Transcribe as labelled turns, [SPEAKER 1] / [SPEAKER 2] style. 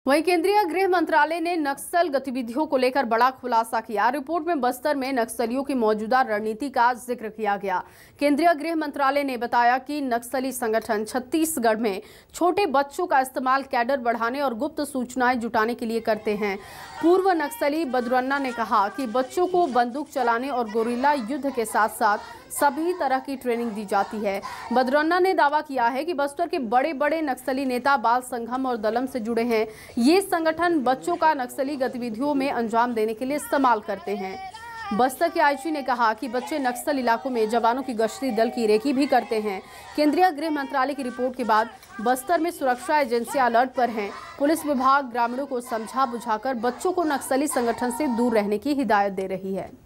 [SPEAKER 1] वहीं केंद्रीय गृह मंत्रालय ने नक्सल गतिविधियों को लेकर बड़ा खुलासा किया। रिपोर्ट में बस्तर में नक्सलियों की मौजूदा रणनीति का जिक्र किया गया। केंद्रीय गृह मंत्रालय ने बताया कि नक्सली संगठन छत्तीसगढ़ में छोटे बच्चों का इस्तेमाल कैडर बढ़ाने और गुप्त सूचनाएं जुटाने के लिए करते हैं। पूर्व नक्सली बदरन्ना ने कहा कि बच्चों को बंदूक चलाने और गोरिल्ला युद्ध के साथ साथ सभी तरह की ट्रेनिंग दी जाती है। बदरन्ना ने दावा किया है कि बस्तर के बड़े बड़े नक्सली नेता बाल संघम और दलम से जुड़े हैं। ये संगठन बच्चों का नक्सली गतिविधियों में अंजाम देने के लिए इस्तेमाल करते हैं। बस्तर के आईजी ने कहा कि बच्चे नक्सल इलाकों में जवानों की गश्ती दल की रेकी भी करते हैं। केंद्रीय गृह मंत्रालय की रिपोर्ट के बाद बस्तर में सुरक्षा एजेंसियां अलर्ट पर हैं। पुलिस विभाग ग्रामीणों को समझा बुझाकर बच्चों को नक्सली संगठन से दूर रहने की हिदायत दे रही है।